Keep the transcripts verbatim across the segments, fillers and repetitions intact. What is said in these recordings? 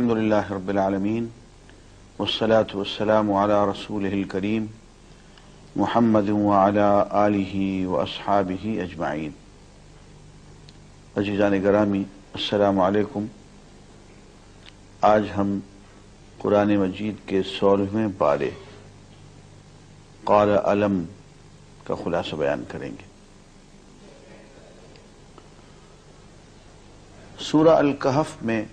الحمد للہ رب العالمین والصلاة والسلام علی رسولہ الکریم محمد وعلی آلہ واصحابہ اجمعین۔ عزیزان گرامی، السلام علیکم۔ آج ہم قرآن مجید کے سولہویں پارے قال علم کا خلاصہ بیان کریں گے۔ سورہ الکہف میں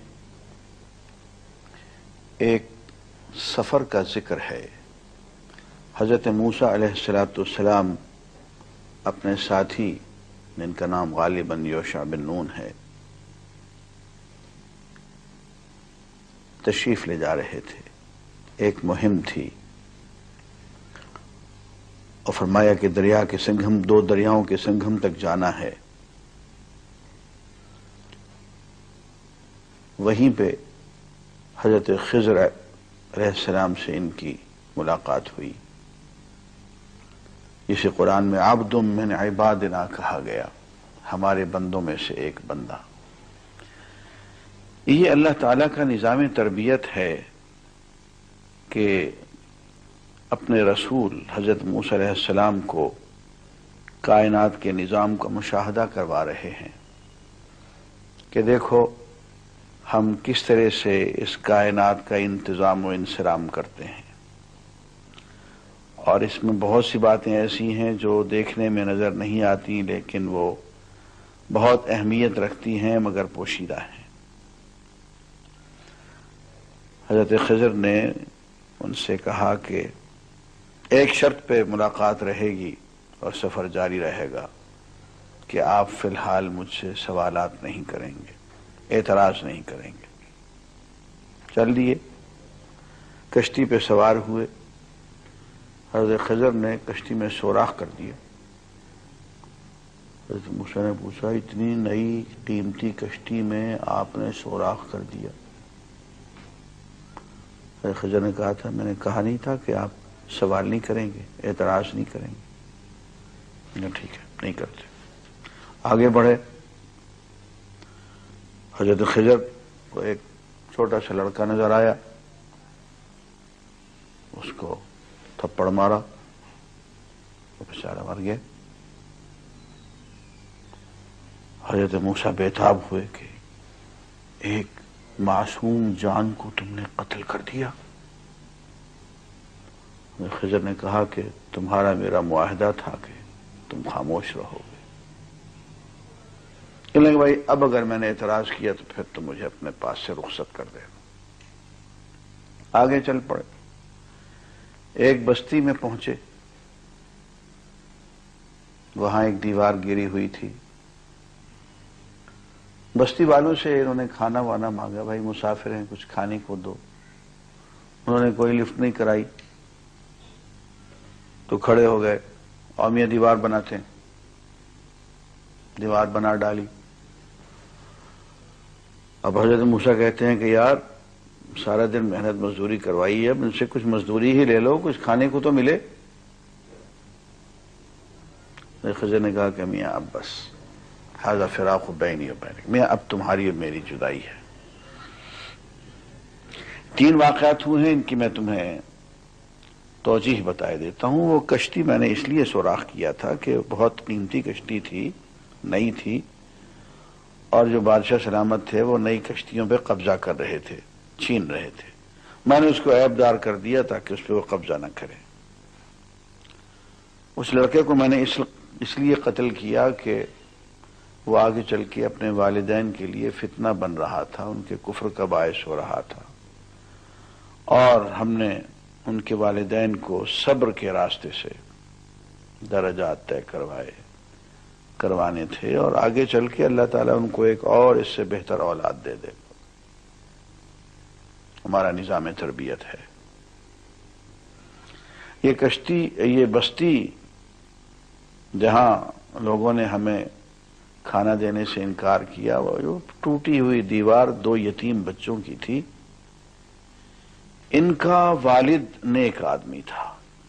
ایک سفر کا ذکر ہے۔ حضرت موسیٰ علیہ السلام اپنے ساتھی، جن کا نام غالباً یوشع بن نون ہے، تشریف لے جا رہے تھے۔ ایک مہم تھی اور فرمایا کہ دریا کے سنگم، دو دریاؤں کے سنگم تک جانا ہے۔ وہیں پہ حضرت خضر علیہ السلام سے ان کی ملاقات ہوئی، جسے قرآن میں عبد من عبادنا کہا گیا، ہمارے بندوں میں سے ایک بندہ۔ یہ اللہ تعالیٰ کا نظام تربیت ہے کہ اپنے رسول حضرت موسیٰ علیہ السلام کو کائنات کے نظام کا مشاہدہ کروا رہے ہیں کہ دیکھو ہم کس طرح سے اس کائنات کا انتظام و انصرام کرتے ہیں، اور اس میں بہت سی باتیں ایسی ہیں جو دیکھنے میں نظر نہیں آتی لیکن وہ بہت اہمیت رکھتی ہیں مگر پوشیدہ ہیں۔ حضرت خضر نے ان سے کہا کہ ایک شرط پہ ملاقات رہے گی اور سفر جاری رہے گا کہ آپ فی الحال مجھ سے سوالات نہیں کریں گے، اعتراض نہیں کریں گے۔ چل دیے، کشتی پہ سوار ہوئے۔ حضرت خضر نے کشتی میں سوراخ کر دیا۔ حضرت موسیٰ نے پوچھا اتنی نئی قیمتی کشتی میں آپ نے سوراخ کر دیا؟ حضرت خضر نے کہا تھا میں نے کہا نہیں تھا کہ آپ سوال نہیں کریں گے، اعتراض نہیں کریں گے؟ ٹھیک ہے، نہیں کرتے۔ آگے بڑھے۔ حضرت خضر کو ایک چھوٹا سا لڑکا نظر آیا، اس کو تھپڑ مارا، وہ بیچارہ مر گیا۔ حضرت موسیٰ بیتاب ہوئے کہ ایک معصوم جان کو تم نے قتل کر دیا۔ خضر نے کہا کہ تمہارا میرا معاہدہ تھا کہ تم خاموش رہو گے، کہ بھائی اب اگر میں نے اعتراض کیا تو پھر تو مجھے اپنے پاس سے رخصت کر دینا۔ آگے چل پڑے، ایک بستی میں پہنچے، وہاں ایک دیوار گری ہوئی تھی۔ بستی والوں سے انہوں نے کھانا وانا مانگا، بھائی مسافر ہیں کچھ کھانے کو دو۔ انہوں نے کوئی لفٹ نہیں کرائی تو کھڑے ہو گئے، اور یہ دیوار بناتے ہیں، دیوار بنا ڈالی۔ اب حضرت موسیٰ کہتے ہیں کہ یار سارا دن محنت مزدوری کروائی ہے، اب ان سے کچھ مزدوری ہی لے لو، کچھ کھانے کو تو ملے۔ خضر نے کہا کہ میاں اب بس ھذا فراق بینی و بینک، میاں اب تمہاری اور میری جدائی ہے۔ تین واقعات ہوئے ہیں، ان کی میں تمہیں توجیہ بتائے دیتا ہوں۔ وہ کشتی میں نے اس لیے سوراخ کیا تھا کہ بہت قیمتی کشتی تھی، نئی تھی، اور جو بادشاہ سلامت تھے وہ نئی کشتیوں پہ قبضہ کر رہے تھے، چھین رہے تھے۔ میں نے اس کو عیب دار کر دیا تاکہ اس پہ وہ قبضہ نہ کرے۔ اس لڑکے کو میں نے اس اس لیے قتل کیا کہ وہ آگے چل کے اپنے والدین کے لیے فتنہ بن رہا تھا، ان کے کفر کا باعث ہو رہا تھا، اور ہم نے ان کے والدین کو صبر کے راستے سے درجات طے کروائے کروانے تھے، اور آگے چل کے اللہ تعالیٰ ان کو ایک اور اس سے بہتر اولاد دے دے۔ ہمارا نظام تربیت ہے۔ یہ کشتی، یہ بستی جہاں لوگوں نے ہمیں کھانا دینے سے انکار کیا، وہ ٹوٹی ہوئی دیوار دو یتیم بچوں کی تھی۔ ان کا والد نیک آدمی تھا،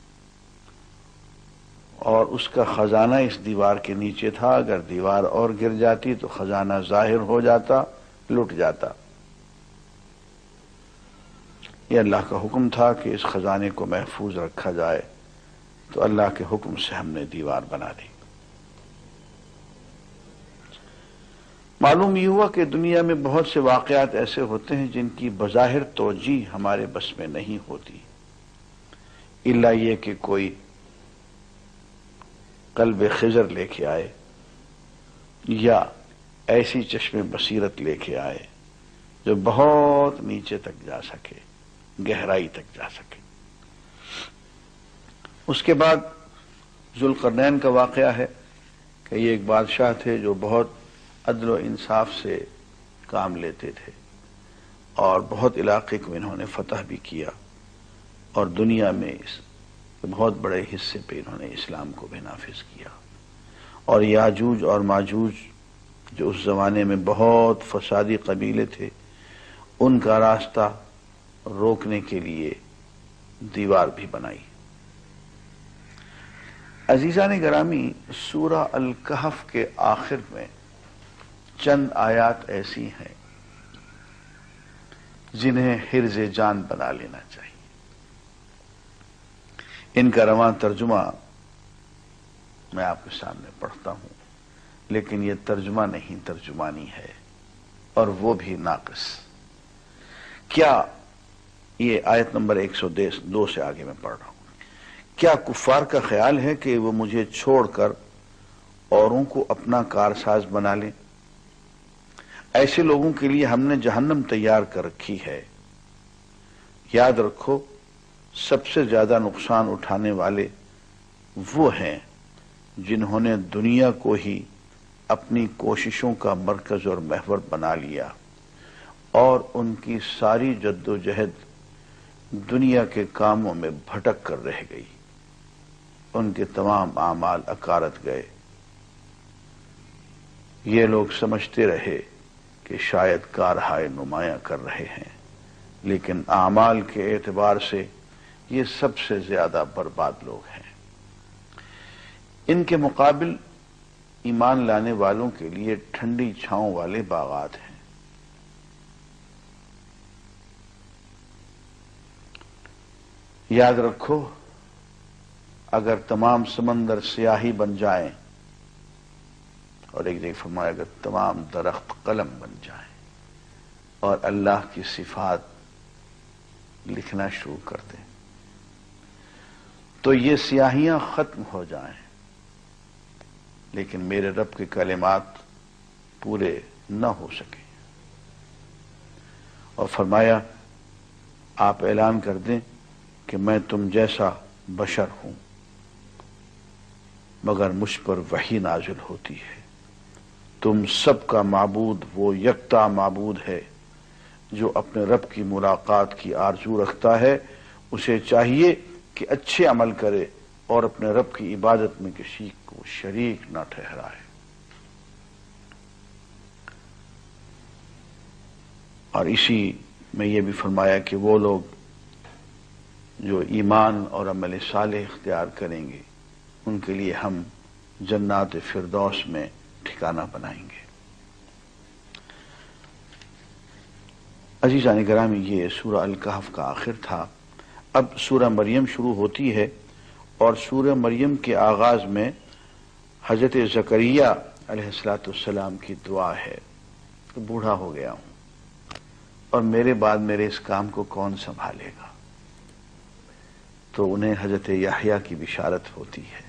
اور اس کا خزانہ اس دیوار کے نیچے تھا۔ اگر دیوار اور گر جاتی تو خزانہ ظاہر ہو جاتا، لٹ جاتا۔ یہ اللہ کا حکم تھا کہ اس خزانے کو محفوظ رکھا جائے، تو اللہ کے حکم سے ہم نے دیوار بنا دی۔ معلوم یہ ہوا کہ دنیا میں بہت سے واقعات ایسے ہوتے ہیں جن کی بظاہر توجیہ ہمارے بس میں نہیں ہوتی، الا یہ کہ کوئی قلب خضر لے کے آئے یا ایسی چشم بصیرت لے کے آئے جو بہت نیچے تک جا سکے، گہرائی تک جا سکے۔ اس کے بعد ذوالقرنین کا واقعہ ہے کہ یہ ایک بادشاہ تھے جو بہت عدل و انصاف سے کام لیتے تھے، اور بہت علاقے کو انہوں نے فتح بھی کیا، اور دنیا میں اس بہت بڑے حصے پہ انہوں نے اسلام کو بھی نافذ کیا۔ اور یاجوج اور ماجوج جو اس زمانے میں بہت فسادی قبیلے تھے، ان کا راستہ روکنے کے لیے دیوار بھی بنائی۔ عزیزان گرامی، سورہ الکہف کے آخر میں چند آیات ایسی ہیں جنہیں حرز جان بنا لینا چاہیے۔ ان کا رواں ترجمہ میں آپ کے سامنے پڑھتا ہوں، لیکن یہ ترجمہ نہیں، ترجمانی ہے، اور وہ بھی ناقص۔ کیا یہ آیت نمبر ایک سو دو سے آگے میں پڑھ رہا ہوں۔ کیا کفار کا خیال ہے کہ وہ مجھے چھوڑ کر اوروں کو اپنا کارساز بنا لیں؟ ایسے لوگوں کے لیے ہم نے جہنم تیار کر رکھی ہے۔ یاد رکھو، سب سے زیادہ نقصان اٹھانے والے وہ ہیں جنہوں نے دنیا کو ہی اپنی کوششوں کا مرکز اور محور بنا لیا، اور ان کی ساری جد و جہد دنیا کے کاموں میں بھٹک کر رہ گئی، ان کے تمام اعمال اکارت گئے۔ یہ لوگ سمجھتے رہے کہ شاید کارہائے نمایاں کر رہے ہیں، لیکن اعمال کے اعتبار سے یہ سب سے زیادہ برباد لوگ ہیں۔ ان کے مقابل ایمان لانے والوں کے لیے ٹھنڈی چھاؤں والے باغات ہیں۔ یاد رکھو، اگر تمام سمندر سیاہی بن جائیں، اور ایک جگہ فرمایا اگر تمام درخت قلم بن جائیں اور اللہ کی صفات لکھنا شروع کر دیں، تو یہ سیاہیاں ختم ہو جائیں، لیکن میرے رب کے کلمات پورے نہ ہو سکیں۔ اور فرمایا آپ اعلان کر دیں کہ میں تم جیسا بشر ہوں، مگر مجھ پر وحی نازل ہوتی ہے۔ تم سب کا معبود وہ یکتا معبود ہے جو اپنے رب کی ملاقات کی آرزو رکھتا ہے۔ اسے چاہیے کہ اچھے عمل کرے اور اپنے رب کی عبادت میں کسی کو شریک نہ ٹھہرائے۔ اور اسی میں یہ بھی فرمایا کہ وہ لوگ جو ایمان اور عمل صالح اختیار کریں گے، ان کے لیے ہم جنات فردوس میں ٹھکانہ بنائیں گے۔ عزیزان گرامی، یہ سورہ الکہف کا آخر تھا۔ اب سورہ مریم شروع ہوتی ہے، اور سورہ مریم کے آغاز میں حضرت زکریا علیہ الصلاۃ والسلام کی دعا ہے کہ بوڑھا ہو گیا ہوں، اور میرے بعد میرے اس کام کو کون سنبھالے گا؟ تو انہیں حضرت یحییٰ کی بشارت ہوتی ہے،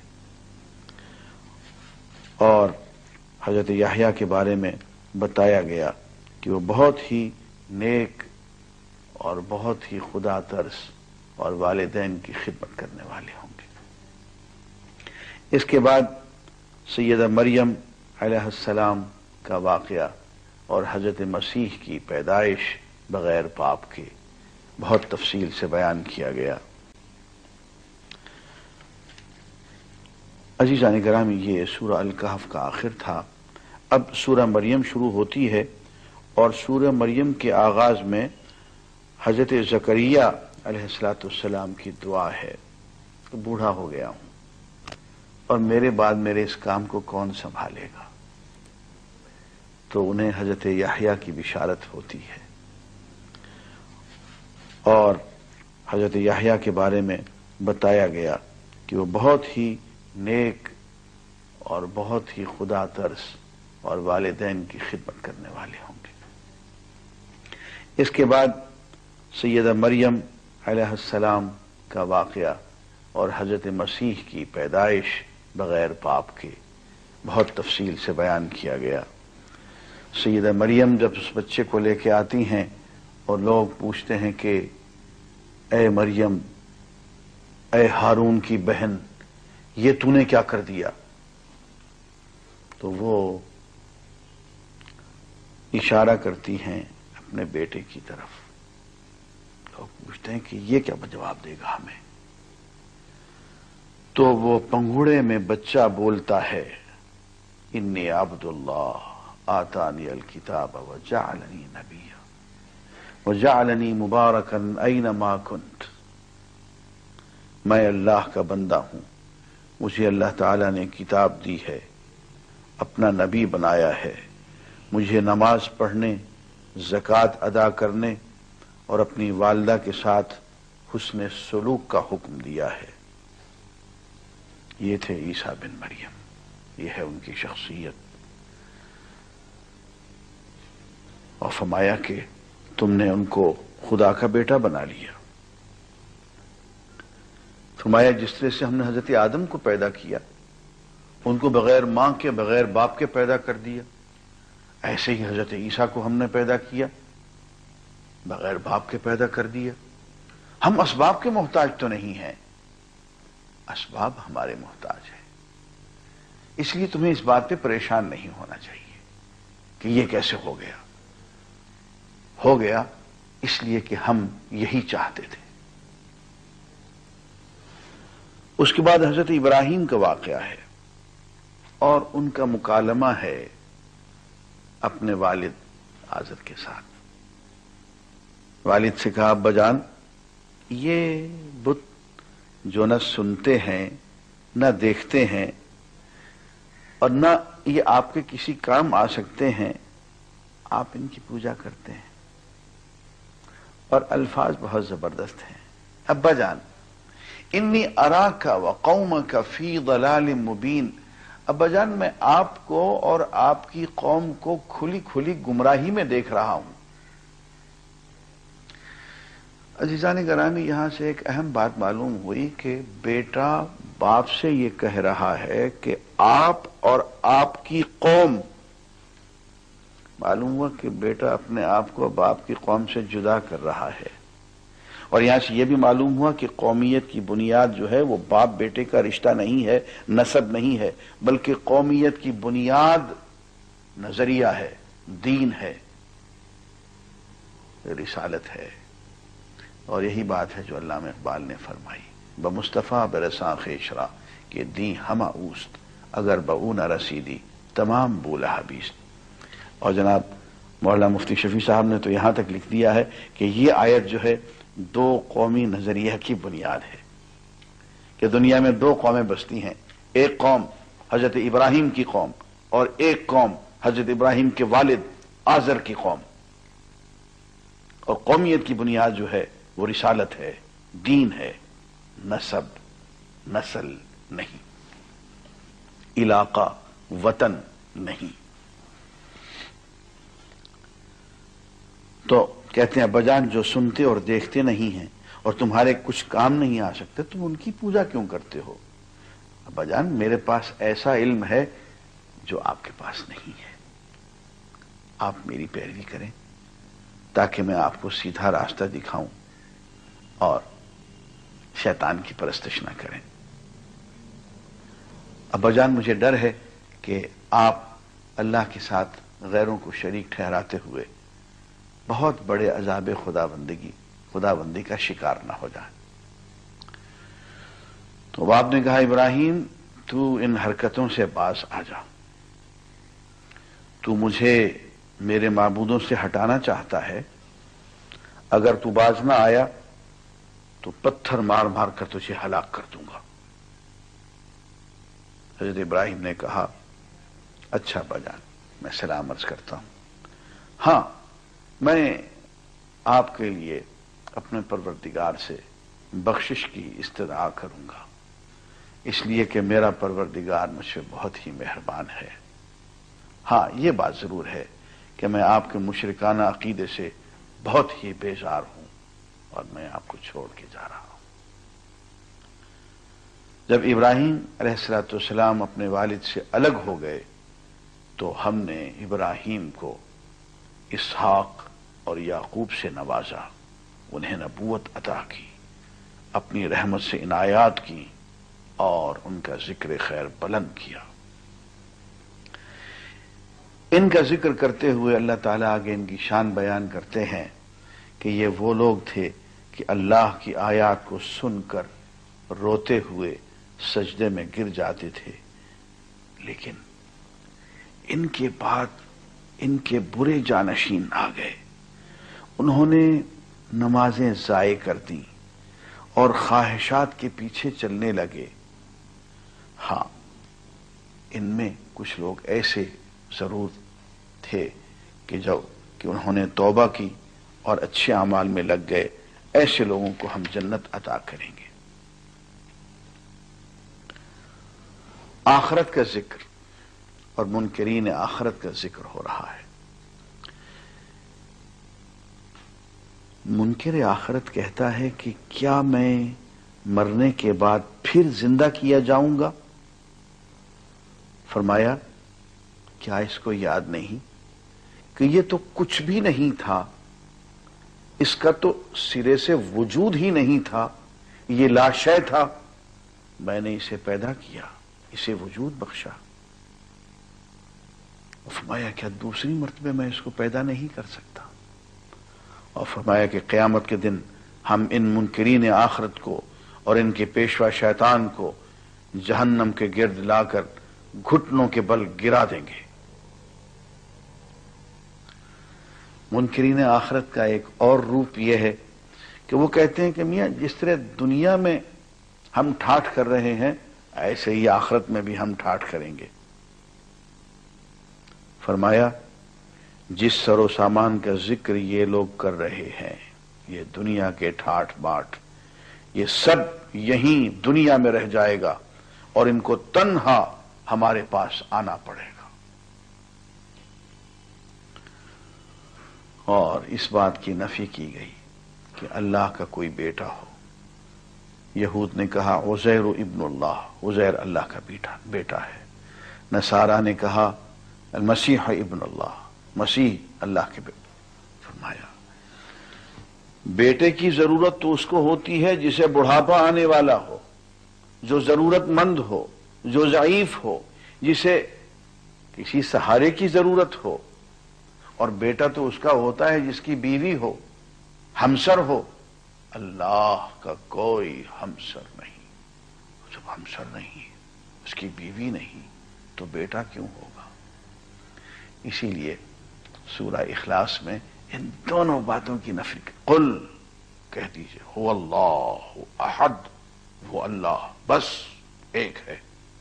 اور حضرت یحییٰ کے بارے میں بتایا گیا کہ وہ بہت ہی نیک اور بہت ہی خدا ترس اور والدین کی خدمت کرنے والے ہوں گے۔ اس کے بعد سیدہ مریم علیہ السلام کا واقعہ اور حضرت مسیح کی پیدائش بغیر باپ کے بہت تفصیل سے بیان کیا گیا۔ عزیزان گرامی، یہ سورہ الکہف کا آخر تھا۔ اب سورہ مریم شروع ہوتی ہے، اور سورہ مریم کے آغاز میں حضرت زکریا علیہ الصلاۃ والسلام کی دعا ہے کہ بوڑھا ہو گیا ہوں، اور میرے بعد میرے اس کام کو کون سنبھالے گا؟ تو انہیں حضرت یحییٰ کی بشارت ہوتی ہے، اور حضرت یحییٰ کے بارے میں بتایا گیا کہ وہ بہت ہی نیک اور بہت ہی خدا ترس اور والدین کی خدمت کرنے والے ہوں گے۔ اس کے بعد سیدہ مریم علیہ السلام کا واقعہ اور حضرت مسیح کی پیدائش بغیر باپ کے بہت تفصیل سے بیان کیا گیا۔ سیدہ مریم جب اس بچے کو لے کے آتی ہیں اور لوگ پوچھتے ہیں کہ اے مریم، اے ہارون کی بہن، یہ تو نے کیا کر دیا، تو وہ اشارہ کرتی ہیں اپنے بیٹے کی طرف۔ لوگ پوچھتے ہیں کہ یہ کیا جواب دے گا ہمیں، تو وہ پنگھوڑے میں بچہ بولتا ہے، انی عبد اللہ آتانی الکتاب وجعلنی نبیا وجعلنی مبارکا اینما کنت، میں اللہ کا بندہ ہوں، مجھے اللہ تعالیٰ نے کتاب دی ہے، اپنا نبی بنایا ہے، مجھے نماز پڑھنے، زکوٰۃ ادا کرنے اور اپنی والدہ کے ساتھ حسن سلوک کا حکم دیا ہے۔ یہ تھے عیسیٰ بن مریم، یہ ہے ان کی شخصیت۔ اور فرمایا کہ تم نے ان کو خدا کا بیٹا بنا لیا۔ فرمایا جس طرح سے ہم نے حضرت آدم کو پیدا کیا، ان کو بغیر ماں کے بغیر باپ کے پیدا کر دیا، ایسے ہی حضرت عیسیٰ کو ہم نے پیدا کیا، بغیر باپ کے پیدا کر دیا۔ ہم اسباب کے محتاج تو نہیں ہیں، اسباب ہمارے محتاج ہیں۔ اس لیے تمہیں اس بات پہ پریشان نہیں ہونا چاہیے کہ یہ کیسے ہو گیا۔ ہو گیا اس لیے کہ ہم یہی چاہتے تھے۔ اس کے بعد حضرت ابراہیم کا واقعہ ہے اور ان کا مکالمہ ہے اپنے والد آزر کے ساتھ۔ والد سے کہا، ابا جان، یہ بت جو نہ سنتے ہیں نہ دیکھتے ہیں اور نہ یہ آپ کے کسی کام آ سکتے ہیں، آپ ان کی پوجا کرتے ہیں۔ اور الفاظ بہت زبردست ہیں، ابا جان انی اراک وقومک فی ضلال مبین، ابا جان میں آپ کو اور آپ کی قوم کو کھلی کھلی گمراہی میں دیکھ رہا ہوں۔ عزیزان گرامی، یہاں سے ایک اہم بات معلوم ہوئی کہ بیٹا باپ سے یہ کہہ رہا ہے کہ آپ اور آپ کی قوم، معلوم ہوا کہ بیٹا اپنے آپ کو باپ کی قوم سے جدا کر رہا ہے۔ اور یہاں سے یہ بھی معلوم ہوا کہ قومیت کی بنیاد جو ہے وہ باپ بیٹے کا رشتہ نہیں ہے، نسب نہیں ہے، بلکہ قومیت کی بنیاد نظریہ ہے، دین ہے، رسالت ہے۔ اور یہی بات ہے جو علامہ اقبال نے فرمائی، بمصطفیٰ برساں خیشرا کہ دین ہمہ اوست، اگر بہو نہ رسیدی تمام بولا حبیست۔ اور جناب مولانا مفتی شفیع صاحب نے تو یہاں تک لکھ دیا ہے کہ یہ آیت جو ہے دو قومی نظریہ کی بنیاد ہے، کہ دنیا میں دو قومیں بستی ہیں، ایک قوم حضرت ابراہیم کی قوم اور ایک قوم حضرت ابراہیم کے والد آزر کی قوم۔ اور قومیت کی بنیاد جو ہے وہ رسالت ہے، دین ہے، نسب نسل نہیں، علاقہ وطن نہیں۔ تو کہتے ہیں ابا جان جو سنتے اور دیکھتے نہیں ہیں اور تمہارے کچھ کام نہیں آ سکتے، تم ان کی پوجا کیوں کرتے ہو؟ ابا جان میرے پاس ایسا علم ہے جو آپ کے پاس نہیں ہے، آپ میری پیروی کریں تاکہ میں آپ کو سیدھا راستہ دکھاؤں اور شیطان کی پرستش نہ کریں۔ ابا جان مجھے ڈر ہے کہ آپ اللہ کے ساتھ غیروں کو شریک ٹھہراتے ہوئے بہت بڑے عذاب خدا بندگی خدا بندی کا شکار نہ ہو جائیں۔ تو باپ نے کہا ابراہیم تو ان حرکتوں سے باز آ جا، تو مجھے میرے معبودوں سے ہٹانا چاہتا ہے، اگر تو باز نہ آیا تو پتھر مار مار کر تجھے ہلاک کر دوں گا۔ حضرت ابراہیم نے کہا اچھا ابا جان میں سلام عرض کرتا ہوں، ہاں میں آپ کے لیے اپنے پروردگار سے بخشش کی استدعا کروں گا، اس لیے کہ میرا پروردگار مجھ سے بہت ہی مہربان ہے۔ ہاں یہ بات ضرور ہے کہ میں آپ کے مشرکانہ عقیدے سے بہت ہی بیزار ہوں اور میں آپ کو چھوڑ کے جا رہا ہوں۔ جب ابراہیم علیہ الصلوۃ والسلام اپنے والد سے الگ ہو گئے تو ہم نے ابراہیم کو اسحاق اور یعقوب سے نوازا، انہیں نبوت عطا کی، اپنی رحمت سے عنایات کی اور ان کا ذکر خیر بلند کیا۔ ان کا ذکر کرتے ہوئے اللہ تعالیٰ آگے ان کی شان بیان کرتے ہیں کہ یہ وہ لوگ تھے کہ اللہ کی آیات کو سن کر روتے ہوئے سجدے میں گر جاتے تھے، لیکن ان کے بعد ان کے برے جانشین آ گئے، انہوں نے نمازیں ضائع کر دیں اور خواہشات کے پیچھے چلنے لگے۔ ہاں ان میں کچھ لوگ ایسے ضرور تھے کہ جو کہ انہوں نے توبہ کی اور اچھے اعمال میں لگ گئے، ایسے لوگوں کو ہم جنت عطا کریں گے۔ آخرت کا ذکر اور منکرین آخرت کا ذکر ہو رہا ہے۔ منکر آخرت کہتا ہے کہ کیا میں مرنے کے بعد پھر زندہ کیا جاؤں گا؟ فرمایا کیا اس کو یاد نہیں کہ یہ تو کچھ بھی نہیں تھا، اس کا تو سرے سے وجود ہی نہیں تھا، یہ لاشے تھا، میں نے اسے پیدا کیا، اسے وجود بخشا۔ فرمایا کیا دوسری مرتبہ میں اس کو پیدا نہیں کر سکتا؟ اور فرمایا کہ قیامت کے دن ہم ان منکرین آخرت کو اور ان کے پیشوا شیطان کو جہنم کے گرد لا کر گھٹنوں کے بل گرا دیں گے۔ منکرین آخرت کا ایک اور روپ یہ ہے کہ وہ کہتے ہیں کہ میاں جس طرح دنیا میں ہم ٹھاٹھ کر رہے ہیں ایسے ہی آخرت میں بھی ہم ٹھاٹھ کریں گے۔ فرمایا جس سر و سامان کا ذکر یہ لوگ کر رہے ہیں، یہ دنیا کے ٹھاٹھ باٹ، یہ سب یہیں دنیا میں رہ جائے گا اور ان کو تنہا ہمارے پاس آنا پڑے گا۔ اور اس بات کی نفی کی گئی کہ اللہ کا کوئی بیٹا ہو۔ یہود نے کہا عزیر ابن اللہ، عزیر اللہ کا بیٹا بیٹا ہے۔ نصارہ نے کہا المسیح ابن اللہ، مسیح اللہ کے بیٹے۔ فرمایا بیٹے کی ضرورت تو اس کو ہوتی ہے جسے بڑھاپا آنے والا ہو، جو ضرورت مند ہو، جو ضعیف ہو، جسے کسی سہارے کی ضرورت ہو، اور بیٹا تو اس کا ہوتا ہے جس کی بیوی ہو، ہمسر ہو۔ اللہ کا کوئی ہمسر نہیں، جب ہمسر نہیں، اس کی بیوی نہیں تو بیٹا کیوں ہوگا؟ اسی لیے سورہ اخلاص میں ان دونوں باتوں کی نفی، قل کہہ دیجئے هو اللہ احد، وہ اللہ بس ایک ہے،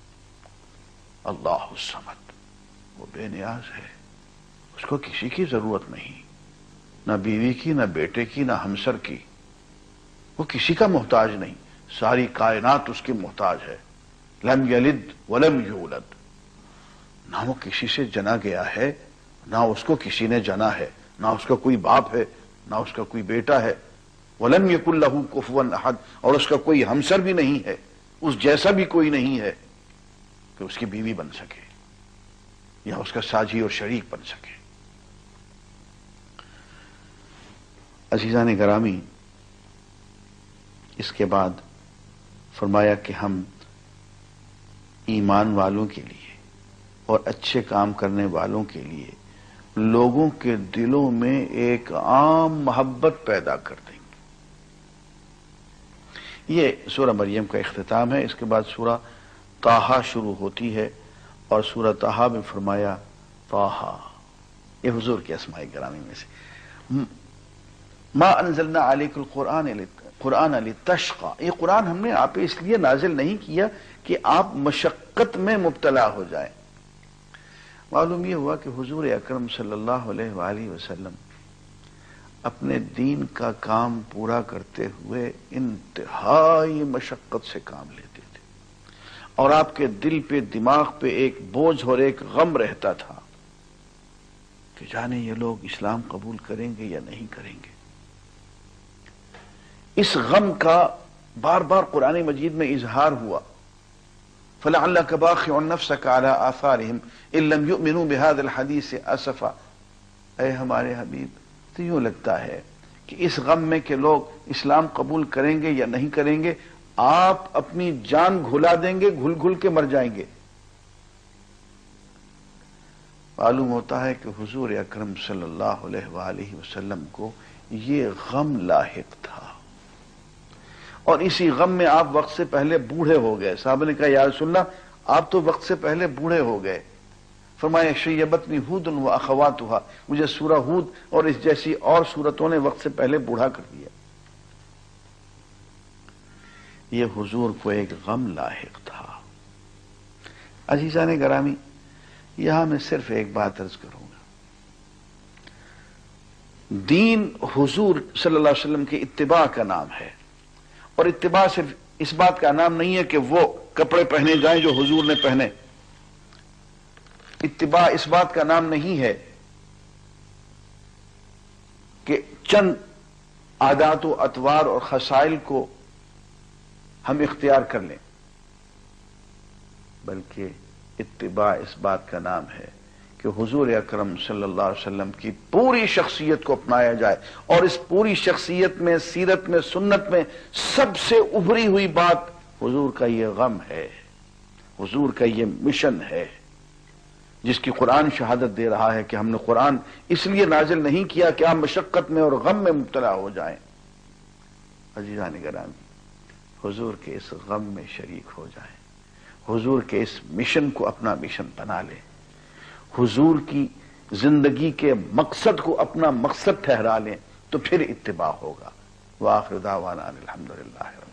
اللہ الصمد، وہ بے نیاز ہے، اس کو کسی کی ضرورت نہیں، نہ بیوی کی، نہ بیٹے کی، نہ ہمسر کی، وہ کسی کا محتاج نہیں، ساری کائنات اس کی محتاج ہے۔ لم یلد ولم یولد، نہ وہ کسی سے جنا گیا ہے، نہ اس کو کسی نے جنا ہے، نہ اس کا کوئی باپ ہے، نہ اس کا کوئی بیٹا ہے۔ ولم یکن لہ کفوا احد، اور اس کا کوئی ہمسر بھی نہیں ہے، اس جیسا بھی کوئی نہیں ہے کہ اس کی بیوی بن سکے یا اس کا ساجی اور شریک بن سکے۔ عزیزان گرامی، اس کے بعد فرمایا کہ ہم ایمان والوں کے لیے اور اچھے کام کرنے والوں کے لیے لوگوں کے دلوں میں ایک عام محبت پیدا کر دیں گے۔ یہ سورہ مریم کا اختتام ہے۔ اس کے بعد سورہ طٰہٰ شروع ہوتی ہے اور سورہ طٰہٰ میں فرمایا طٰہٰ، یہ حضور کے اسماء گرامی میں سے، ما انزلنا علیک القرآن قرآن لتشقى، یہ قرآن ہم نے آپ اس لیے نازل نہیں کیا کہ آپ مشقت میں مبتلا ہو جائیں۔ معلوم یہ ہوا کہ حضور اکرم صلی اللہ علیہ وآلہ وسلم اپنے دین کا کام پورا کرتے ہوئے انتہائی مشقت سے کام لیتے تھے، اور آپ کے دل پہ دماغ پہ ایک بوجھ اور ایک غم رہتا تھا کہ جانے یہ لوگ اسلام قبول کریں گے یا نہیں کریں گے۔ اس غم کا بار بار قرآن مجید میں اظہار ہوا، فَلَعَلَّكَ بَاخِعٌ نَفْسَكَ عَلَىٰ آثَارِهِمْ إِن لَّمْ يُؤْمِنُوا بِهَذَا الْحَدِيثِ أَسَفًا۔ اے ہمارے حبیب، تو یوں لگتا ہے کہ اس غم میں کہ لوگ اسلام قبول کریں گے یا نہیں کریں گے، آپ اپنی جان گھلا دیں گے، گھل گھل کے مر جائیں گے۔ معلوم ہوتا ہے کہ حضور اکرم صلی اللہ علیہ وآلہ وسلم کو یہ غم لاحق تھا، اور اسی غم میں آپ وقت سے پہلے بوڑھے ہو گئے۔ صحابہ نے کہا یا رسول اللہ، آپ تو وقت سے پہلے بوڑھے ہو گئے۔ فرمایا شیبتنی ہود و اخواتها، مجھے سورہ ہود اور اس جیسی اور سورتوں نے وقت سے پہلے بوڑھا کر دیا۔ یہ حضور کو ایک غم لاحق تھا۔ عزیزان گرامی، یہاں میں صرف ایک بات عرض کروں گا، دین حضور صلی اللہ علیہ وسلم کی اتباع کا نام ہے، اور اتباع صرف اس بات کا نام نہیں ہے کہ وہ کپڑے پہنے جائیں جو حضور نے پہنے۔ اتباع اس بات کا نام نہیں ہے کہ چند عادات و اطوار اور خصائل کو ہم اختیار کر لیں، بلکہ اتباع اس بات کا نام ہے کہ حضور اکرم صلی اللہ علیہ وسلم کی پوری شخصیت کو اپنایا جائے، اور اس پوری شخصیت میں، سیرت میں، سنت میں سب سے ابھری ہوئی بات حضور کا یہ غم ہے، حضور کا یہ مشن ہے، جس کی قرآن شہادت دے رہا ہے کہ ہم نے قرآن اس لیے نازل نہیں کیا کہ آپ مشقت میں اور غم میں مبتلا ہو جائیں۔ عزیزان گرامی، حضور کے اس غم میں شریک ہو جائیں، حضور کے اس مشن کو اپنا مشن بنا لیں، حضور کی زندگی کے مقصد کو اپنا مقصد ٹھہرا لیں، تو پھر اتباع ہوگا۔ وآخر دعوانا الحمدللہ۔